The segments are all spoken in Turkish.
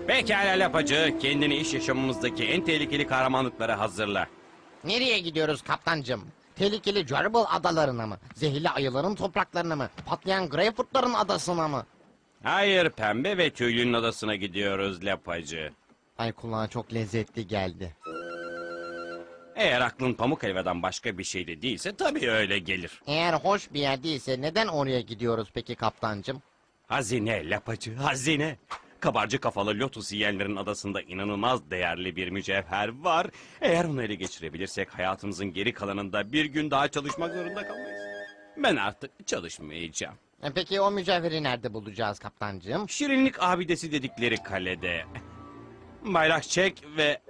Pekala lapacı, kendini iş yaşamımızdaki en tehlikeli kahramanlıklara hazırla. Nereye gidiyoruz kaptancım? Tehlikeli Jarble adalarına mı? Zehirli ayıların topraklarına mı? Patlayan Greyfoot'ların adasına mı? Hayır, pembe ve tüylünün adasına gidiyoruz lapacı. Ay kulağa çok lezzetli geldi. Eğer aklın pamuk helvadan başka bir şey de değilse tabii öyle gelir. Eğer hoş bir yer değilse neden oraya gidiyoruz peki kaptancım? Hazine lapacı, hazine. Kabarcık kafalı lotus yiyenlerin adasında inanılmaz değerli bir mücevher var. Eğer onu ele geçirebilirsek hayatımızın geri kalanında bir gün daha çalışmak zorunda kalmayız. Ben artık çalışmayacağım. Peki o mücevheri nerede bulacağız kaptancım? Şirinlik abidesi dedikleri kalede. Bayrak çek ve...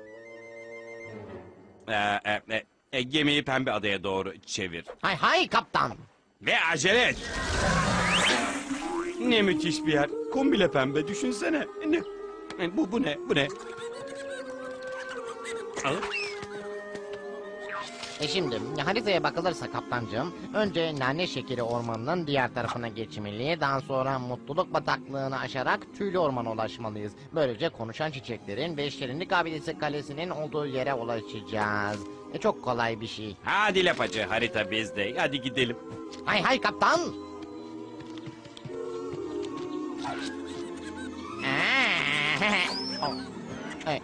gemiyi pembe adaya doğru çevir. Hay hay kaptan. Ve acele et. Ne müthiş bir yer. Kum bile pembe, düşünsene. Bu ne? Bu ne? Al. Şimdi haritaya bakılırsa kaptancığım, önce Nane Şekeri Ormanı'nın diğer tarafına geçmeli, daha sonra Mutluluk Bataklığı'nı aşarak Tüylü Orman'a ulaşmalıyız. Böylece konuşan çiçeklerin ve Şirinlik Abidesi Kalesi'nin olduğu yere ulaşacağız. Çok kolay bir şey. Hadi lapacı, harita bizde. Hadi gidelim. Hay hay kaptan. Oh. E,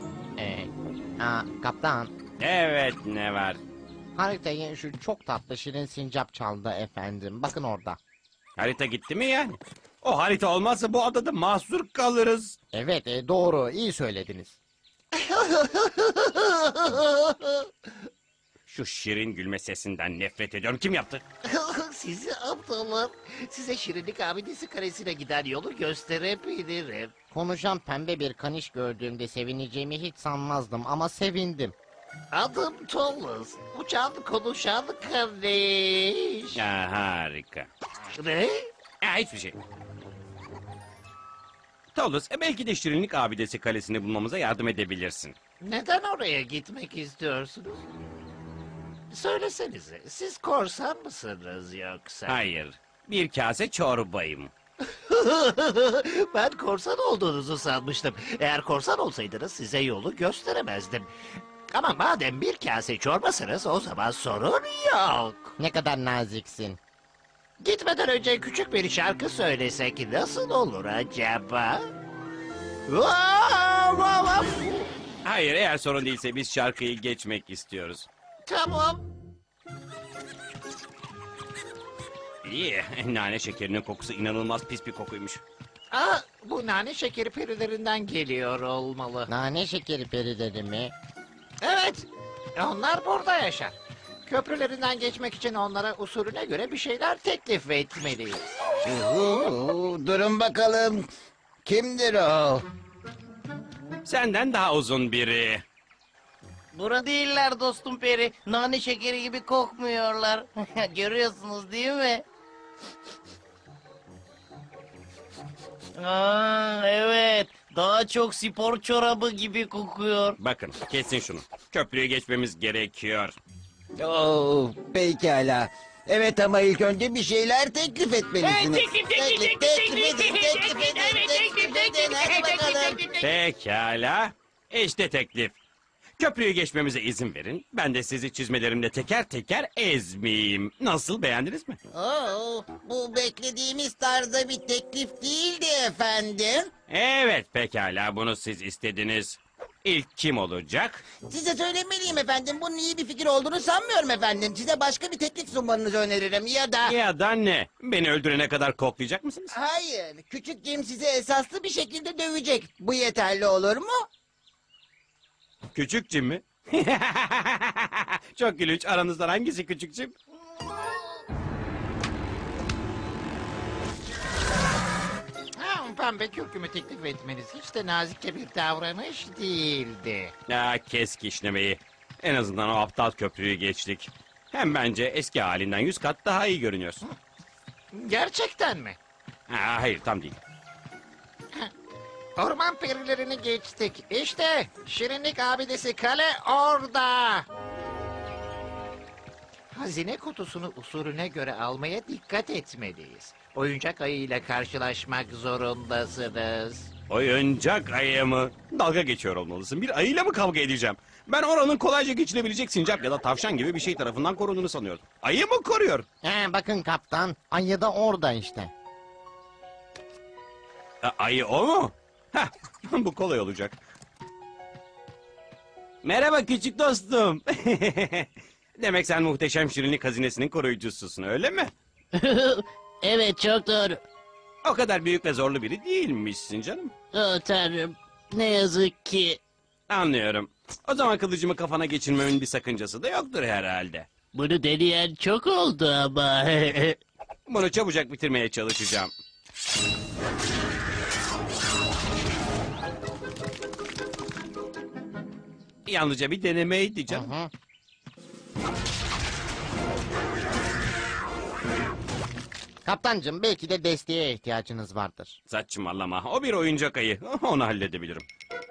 kaptan, Evet, ne var? haritayı şu çok tatlı Şirin Sincap çaldı efendim. Bakın orada. Harita gitti mi yani? O harita olmazsa bu adada mahsur kalırız. Evet, doğru, iyi söylediniz. Şu şirin gülme sesinden nefret ediyorum. Kim yaptı? Sizi aptallar. Size Şirinlik Abidesi Kalesi'ne giden yolu gösterebilirim. Konuşan pembe bir kaniş gördüğümde sevineceğimi hiç sanmazdım ama sevindim. Adım Thomas. Uçan konuşan kardeş. Harika. Ne? Hiçbir şey. Tolus, belki de Şirinlik Abidesi Kalesi'ni bulmamıza yardım edebilirsin. Neden oraya gitmek istiyorsunuz? Söylesenize, siz korsan mısınız yoksa? Hayır, bir kase çorbayım. Ben korsan olduğunuzu sanmıştım. Eğer korsan olsaydınız size yolu gösteremezdim. Ama madem bir kase çorbasınız o zaman sorun yok. Ne kadar naziksin. Gitmeden önce küçük bir şarkı söylesek nasıl olur acaba? Hayır, eğer sorun değilse biz şarkıyı geçmek istiyoruz. Tamam. İyi, nane şekerinin kokusu inanılmaz pis bir kokuymuş. Bu nane şekeri perilerinden geliyor olmalı. Nane şekeri perileri mi? Evet, onlar burada yaşar. Köprülerinden geçmek için onlara usulüne göre bir şeyler teklif etmeliyiz. Durun bakalım. Kimdir o? Senden daha uzun biri. Burada değiller dostum peri. Nane şekeri gibi kokmuyorlar. Görüyorsunuz değil mi? Evet. Daha çok spor çorabı gibi kokuyor. Bakın, kesin şunu. Köprüyü geçmemiz gerekiyor. Pekala. Evet ama ilk önce bir şeyler teklif etmelisiniz. Teklif edin. Hadi bakalım. Pekala. İşte teklif. Köprüyü geçmemize izin verin. Ben de sizi çizmelerimle teker teker ezmeyeyim. Nasıl, beğendiniz mi? Bu beklediğimiz tarzda bir teklif değildi efendim. Evet, pekala. Bunu siz istediniz. İlk kim olacak? Size söylemeliyim efendim. Bunun iyi bir fikir olduğunu sanmıyorum efendim. Size başka bir teklif sunmanızı öneririm ya da... Ya da ne? Beni öldürene kadar koklayacak mısınız? Hayır. Küçük Jim sizi esaslı bir şekilde dövecek. Bu yeterli olur mu? Küçük Cim mi? Çok gülünç. Aranızdan hangisi küçük Cim? Pembe kürkümü teklif etmeniz hiç de nazikçe bir davranış değildi. Kes kişnemeyi. En azından o aptal köprüyü geçtik. Hem bence eski halinden 100 kat daha iyi görünüyorsun. Gerçekten mi? Hayır, tam değil. Orman perilerini geçtik. İşte Şirinlik Abidesi Kale orada. Hazine kutusunu usulüne göre almaya dikkat etmeliyiz. Oyuncak ayıyla karşılaşmak zorundasınız. Oyuncak ayı mı? Dalga geçiyor olmalısın. Bir ayıyla mı kavga edeceğim? Ben oranın kolayca geçilebilecek sincap ya da tavşan gibi bir şey tarafından korunduğunu sanıyordum. Ayı mı koruyor? Bakın kaptan, ayı da orada işte. Ayı o mu? Heh, bu kolay olacak. Merhaba küçük dostum. Demek sen muhteşem şirinlik hazinesinin koruyucususun öyle mi? Evet, çok doğru. O kadar büyük ve zorlu biri değilmişsin canım. Oh, Tanrım, ne yazık ki. Anlıyorum. O zaman kılıcımı kafana geçirmemin bir sakıncası da yoktur herhalde. Bunu deneyen çok oldu ama. Bunu çabucak bitirmeye çalışacağım. Yalnızca bir denemeydi canım. Hı. Kaptancım, belki de desteğe ihtiyacınız vardır. Saçmalama. O bir oyuncak ayı. Onu halledebilirim.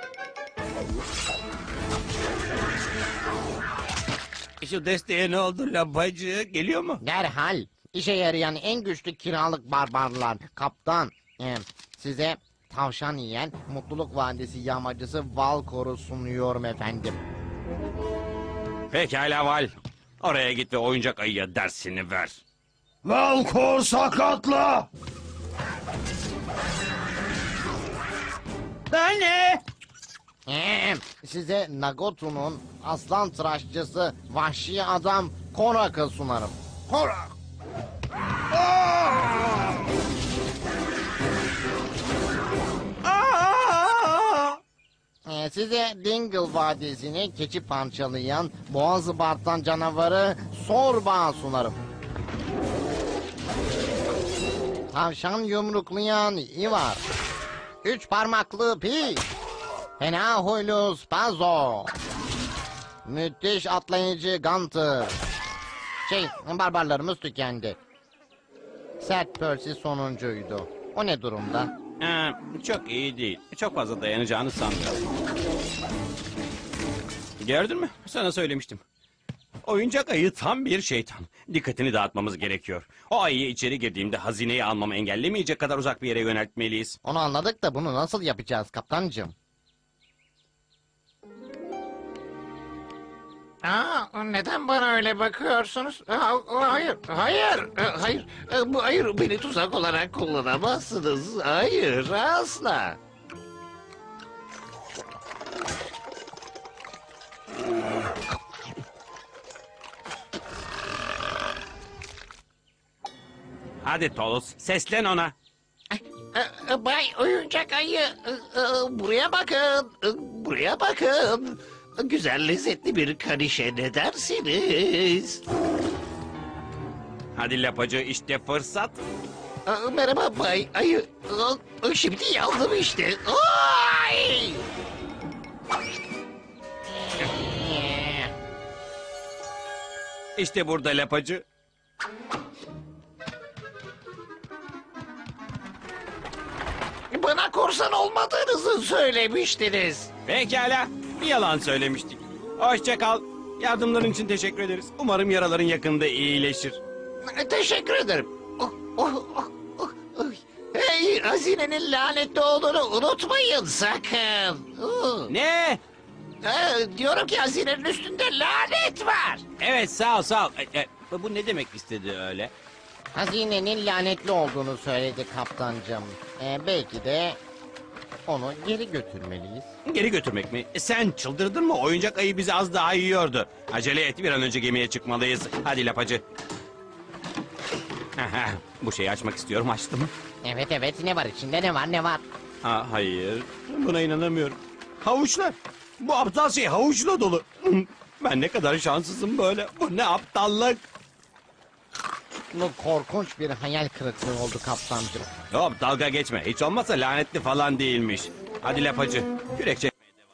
Şu desteğe ne oldu lapacı? Geliyor mu? Derhal işe yarayan en güçlü kiralık barbarlar. Kaptan, size tavşan yiyen Mutluluk Vadisi yağmacısı Valkor'u sunuyorum efendim. Pekala Val. Oraya git ve oyuncak ayıya dersini ver. Valkor sakatla! Anne! Size Nagotu'nun aslan tıraşçısı vahşi adam Korak'ı sunarım. Korak! Size Dingle Vadisi'ni keçi parçalayan boğazı bartan canavarı Sorba sunarım. Tavşan yumruklayan Ivar. 3 parmaklı Pi. Fena huylu Spazo. Müthiş atlayıcı Gunter. Barbarlarımız tükendi. Sert Percy sonuncuydu. O ne durumda? Çok iyi değil. Çok fazla dayanacağını sanmıyorum. Gördün mü? Sana söylemiştim. Oyuncak ayı tam bir şeytan. Dikkatini dağıtmamız gerekiyor. O ayıyı içeri girdiğimde hazineyi almamı engellemeyecek kadar uzak bir yere yöneltmeliyiz. Onu anladık da bunu nasıl yapacağız kaptancığım? Neden bana öyle bakıyorsunuz? Hayır. Bu hayır, beni tuzak olarak kullanamazsınız. Hayır, asla. Hadi Tolos, seslen ona. Bay oyuncak ayı, buraya bakın, buraya bakın. Güzel lezzetli bir kanişe ne dersiniz? Hadi lapacı, işte fırsat. Merhaba Bay Ayı. Şimdi yandım işte. Ay! İşte burada lapacı. Bana korsan olmadığınızı söylemiştiniz. Pekala, bir yalan söylemiştik. Hoşça kal. Yardımların için teşekkür ederiz. Umarım yaraların yakında iyileşir. Teşekkür ederim. Hey, hazinenin lanetli olduğunu unutmayın sakın. Ne? Diyorum ki hazinenin üstünde lanet var. Evet, sağ ol, sağ ol. Bu ne demek istedi öyle? Hazinenin lanetli olduğunu söyledi kaptancığım. Belki de onu geri götürmeliyiz. Geri götürmek mi? Sen çıldırdın mı? Oyuncak ayı bizi az daha yiyordu. Acele et, bir an önce gemiye çıkmalıyız. Hadi lapacı. Bu şeyi açmak istiyorum, açtım. Evet, ne var içinde, ne var? Hayır, buna inanamıyorum. Havuçlar. Bu aptal şey havuçla dolu. Ben ne kadar şanssızım böyle. Bu ne aptallık. Bu korkunç bir hayal kırıklığı oldu kaptancığım. Hop, dalga geçme. Hiç olmazsa lanetli falan değilmiş. Hadi lapacı. Kürekçe